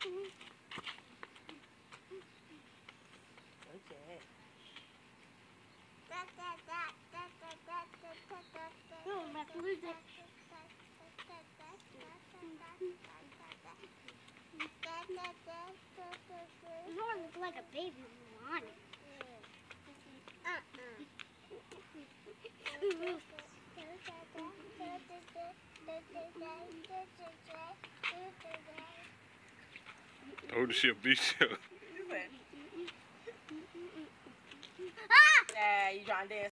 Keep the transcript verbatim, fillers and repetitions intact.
Okay. Oh, my food. You don't look like a baby lion. Told her she'll beat you. Ah, you trying to dance?